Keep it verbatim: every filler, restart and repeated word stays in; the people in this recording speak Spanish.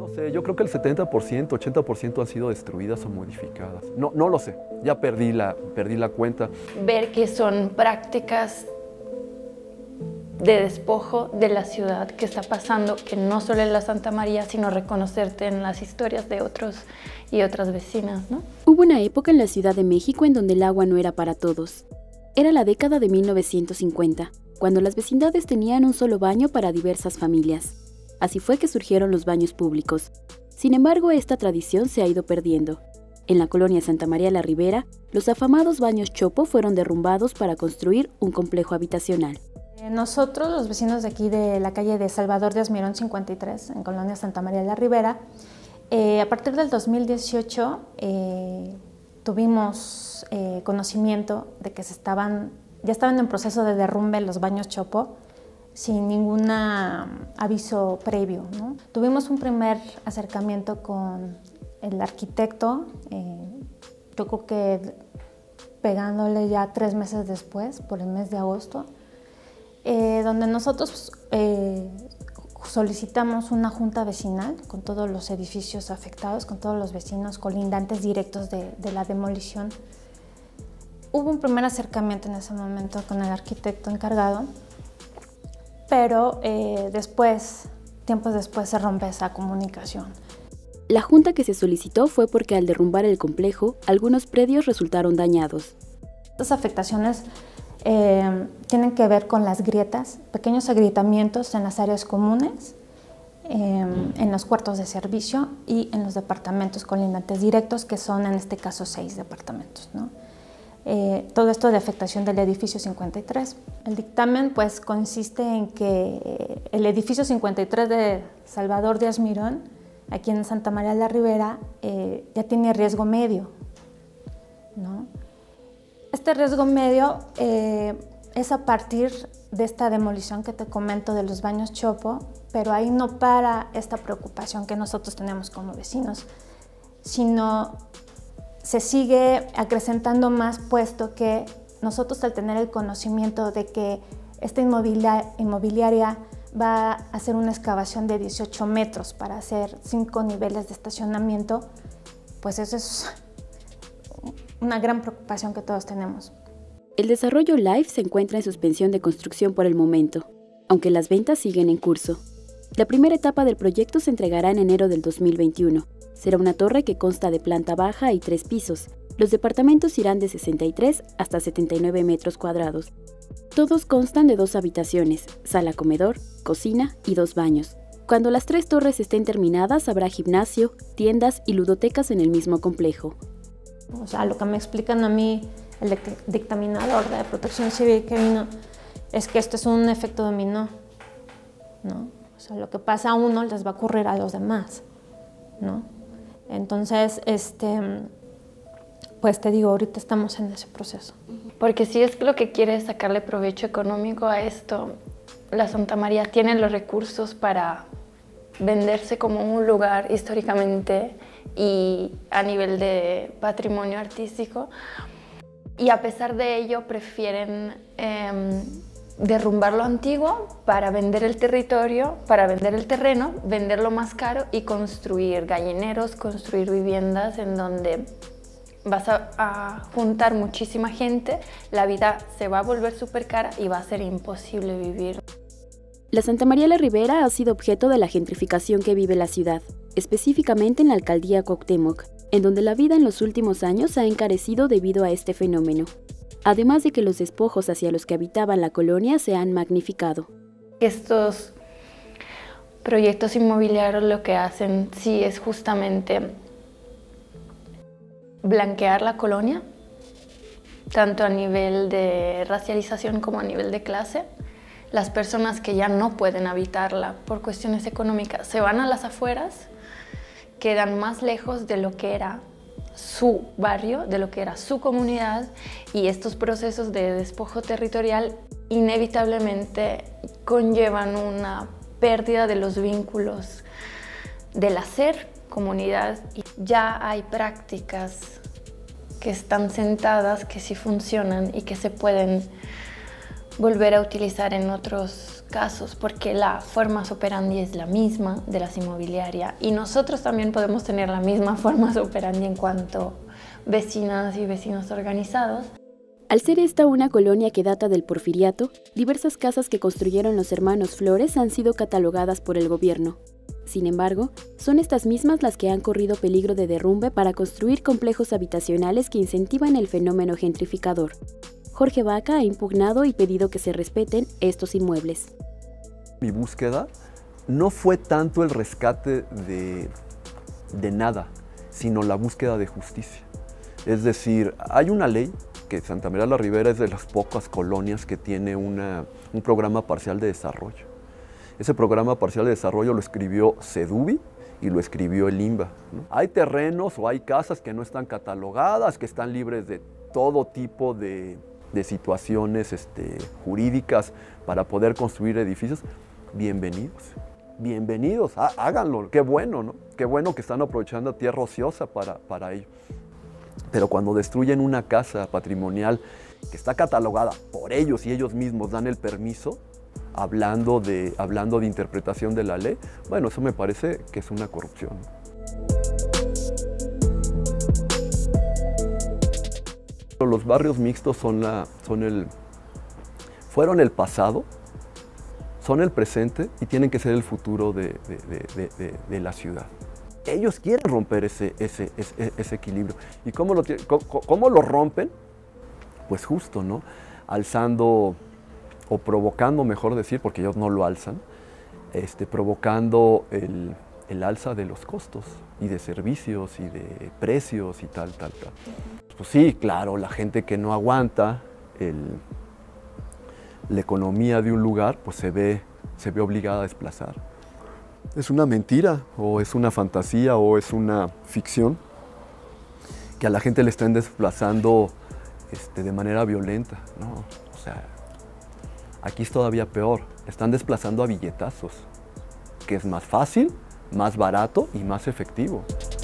sé, yo creo que el setenta por ciento, ochenta por ciento han sido destruidas o modificadas. No, no lo sé, ya perdí la, perdí la cuenta. Ver que son prácticas de despojo de la ciudad que está pasando, que no solo en la Santa María, sino reconocerte en las historias de otros y otras vecinas, ¿no? Hubo una época en la Ciudad de México en donde el agua no era para todos. Era la década de mil novecientos cincuenta, cuando las vecindades tenían un solo baño para diversas familias. Así fue que surgieron los baños públicos. Sin embargo, esta tradición se ha ido perdiendo. En la colonia Santa María la Ribera, los afamados baños Chopo fueron derrumbados para construir un complejo habitacional. Nosotros, los vecinos de aquí de la calle de Salvador Díaz Mirón cincuenta y tres, en colonia Santa María la Ribera, eh, a partir del dos mil dieciocho eh, tuvimos eh, conocimiento de que se estaban, ya estaban en proceso de derrumbe los baños Chopo, sin ningún aviso previo, ¿no? Tuvimos un primer acercamiento con el arquitecto, eh, yo creo que pegándole ya tres meses después, por el mes de agosto, eh, donde nosotros eh, solicitamos una junta vecinal con todos los edificios afectados, con todos los vecinos colindantes directos de, de la demolición. Hubo un primer acercamiento en ese momento con el arquitecto encargado, pero eh, después, tiempos después, se rompe esa comunicación. La junta que se solicitó fue porque al derrumbar el complejo, algunos predios resultaron dañados. Estas afectaciones eh, tienen que ver con las grietas, pequeños agrietamientos en las áreas comunes, eh, en los cuartos de servicio y en los departamentos colindantes directos, que son en este caso seis departamentos, ¿no? Eh, todo esto de afectación del edificio cincuenta y tres. El dictamen pues consiste en que el edificio cincuenta y tres de Salvador Díaz Mirón, aquí en Santa María la Ribera, eh, ya tiene riesgo medio, ¿no? Este riesgo medio eh, es a partir de esta demolición que te comento de los baños Chopo, pero ahí no para esta preocupación que nosotros tenemos como vecinos, sino se sigue acrecentando más, puesto que nosotros, al tener el conocimiento de que esta inmobiliaria, inmobiliaria va a hacer una excavación de dieciocho metros para hacer cinco niveles de estacionamiento, pues eso es una gran preocupación que todos tenemos. El desarrollo Life se encuentra en suspensión de construcción por el momento, aunque las ventas siguen en curso. La primera etapa del proyecto se entregará en enero del dos mil veintiuno. Será una torre que consta de planta baja y tres pisos. Los departamentos irán de sesenta y tres hasta setenta y nueve metros cuadrados. Todos constan de dos habitaciones, sala-comedor, cocina y dos baños. Cuando las tres torres estén terminadas, habrá gimnasio, tiendas y ludotecas en el mismo complejo. O sea, lo que me explican a mí el dictaminador de Protección Civil que vino es que esto es un efecto dominó, ¿no? O sea, lo que pasa a uno les va a ocurrir a los demás, ¿no? Entonces, este, pues te digo, ahorita estamos en ese proceso. Porque si es lo que quiere sacarle provecho económico a esto, la Santa María tiene los recursos para venderse como un lugar históricamente y a nivel de patrimonio artístico, y a pesar de ello prefieren eh, derrumbar lo antiguo para vender el territorio, para vender el terreno, venderlo más caro y construir gallineros, construir viviendas en donde vas a, a juntar muchísima gente, la vida se va a volver súper cara y va a ser imposible vivir. La Santa María la Ribera ha sido objeto de la gentrificación que vive la ciudad, específicamente en la alcaldía Cuauhtémoc, en donde la vida en los últimos años ha encarecido debido a este fenómeno. Además de que los despojos hacia los que habitaban la colonia se han magnificado. Estos proyectos inmobiliarios lo que hacen sí es justamente blanquear la colonia, tanto a nivel de racialización como a nivel de clase. Las personas que ya no pueden habitarla por cuestiones económicas se van a las afueras, quedan más lejos de lo que era su barrio, de lo que era su comunidad, y estos procesos de despojo territorial inevitablemente conllevan una pérdida de los vínculos del hacer comunidad. Y ya hay prácticas que están sentadas, que sí funcionan y que se pueden volver a utilizar en otros casos, porque la forma operandi es la misma de las inmobiliarias y nosotros también podemos tener la misma forma operandi en cuanto vecinas y vecinos organizados. Al ser esta una colonia que data del Porfiriato, diversas casas que construyeron los hermanos Flores han sido catalogadas por el gobierno. Sin embargo, son estas mismas las que han corrido peligro de derrumbe para construir complejos habitacionales que incentivan el fenómeno gentrificador. Jorge Vaca ha impugnado y pedido que se respeten estos inmuebles. Mi búsqueda no fue tanto el rescate de, de nada, sino la búsqueda de justicia. Es decir, hay una ley que Santa María la Ribera es de las pocas colonias que tiene una, un programa parcial de desarrollo. Ese programa parcial de desarrollo lo escribió Sedubi y lo escribió el INBA, ¿no? Hay terrenos o hay casas que no están catalogadas, que están libres de todo tipo de, de situaciones este, jurídicas para poder construir edificios. Bienvenidos, bienvenidos, há, háganlo, qué bueno, ¿no? Qué bueno que están aprovechando tierra ociosa para, para ello. Pero cuando destruyen una casa patrimonial que está catalogada por ellos y ellos mismos dan el permiso, hablando de, hablando de interpretación de la ley, bueno, eso me parece que es una corrupción. Los barrios mixtos son, la, son el, fueron el pasado, son el presente y tienen que ser el futuro de, de, de, de, de, de la ciudad. Ellos quieren romper ese, ese, ese, ese equilibrio. ¿Y cómo lo, cómo, cómo lo rompen? Pues justo, ¿no? Alzando o provocando, mejor decir, porque ellos no lo alzan, este, provocando el, el alza de los costos y de servicios y de precios y tal, tal, tal. Pues sí, claro, la gente que no aguanta el, la economía de un lugar, pues se ve, se ve obligada a desplazar. ¿Es una mentira o es una fantasía o es una ficción que a la gente le estén desplazando este, de manera violenta? No, o sea, aquí es todavía peor, están desplazando a billetazos, que es más fácil, más barato y más efectivo.